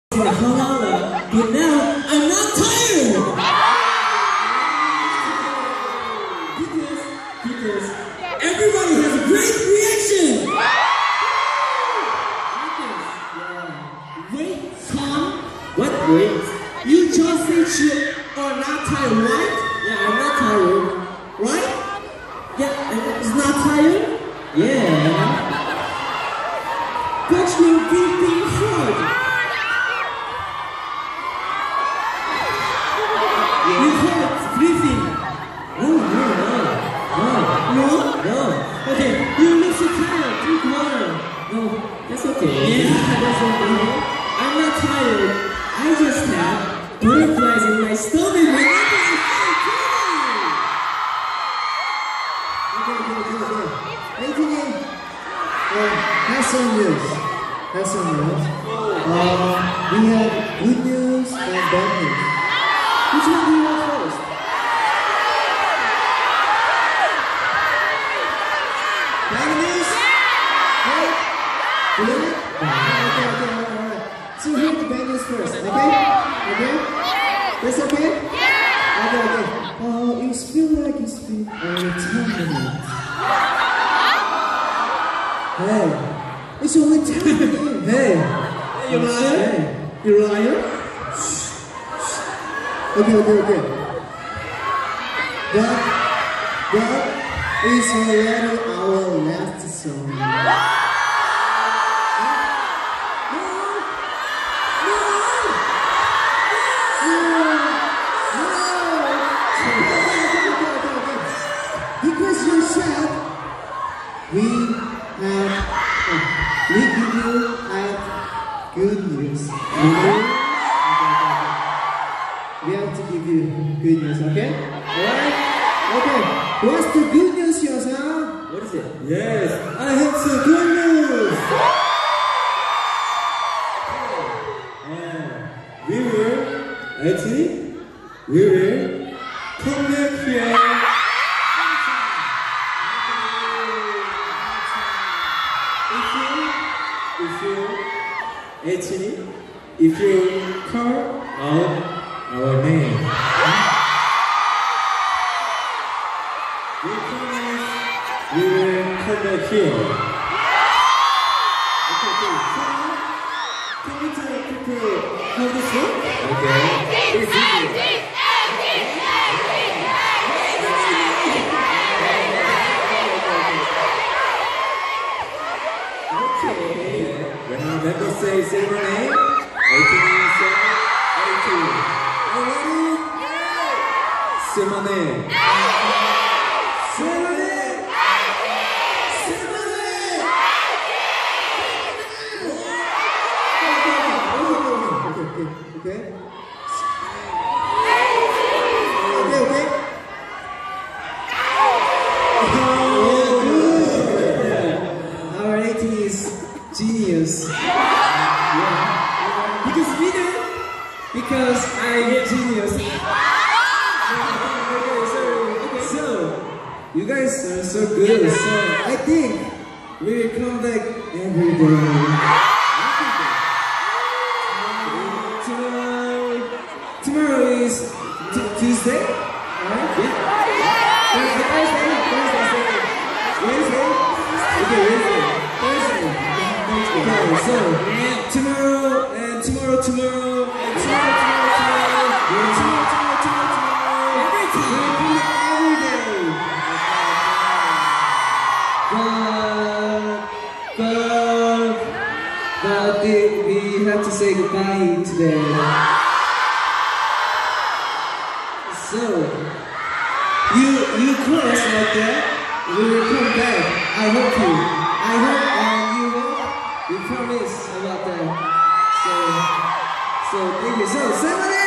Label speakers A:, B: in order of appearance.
A: in a halala, but now I'm not tired! Because everybody has a great reaction! Wait, Tom? What wait? You just said you are not tired, right? Yeah, I'm not tired. Right? Yeah, it's not tired? Yeah. But you're breathing hard. You hurt breathing. No. Okay, you look so tired. Drink water. No, that's okay. Yeah, that's okay. I'm not tired. I just have butterflies in my stomach whenever I feel tired.
B: Okay. Have some news. We have good news and bad news. Which one do you want first? Bad news? Right? Good? Okay, alright. So here's the bad news first, okay? That's okay? Yeah! Okay. It feels like it's been 10 minutes. Hey, it's only 10 minutes. Hey,
A: You liar? You liar?
B: Okay. That is already our last song. Because you said we give you good news. We have to give you good news, okay? Alright? Okay. What's the good news, Yosan?
A: What is it? Yes, I have some good news! Actually, we will come back here. If you call out our name, we promise we will come back here. Okay. Can you tell people how this works? Okay. It's easy. When our members say my name, Ateez say Ateez. Are you ready? Say my name. Say my name. Say my name.
B: Okay. Our Ateez genius.
A: Because I'm genius. So, you guys are so good. So, I think we will come back every day. Tomorrow is Tuesday. Alright? Yeah. Wednesday. Okay, Wednesday. Thursday. Okay, so tomorrow and tomorrow. But we have to say goodbye today. So, you chorus like that, we will come back. I hope you will. We promise about that. So thank you. So, say my name.